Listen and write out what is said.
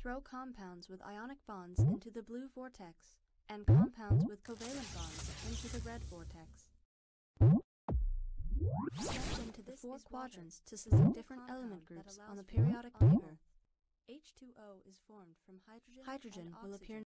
Throw compounds with ionic bonds into the blue vortex, and compounds with covalent bonds into the red vortex. Step into the 4 quadrants to select different element groups on the periodic table. H2O is formed from hydrogen will appear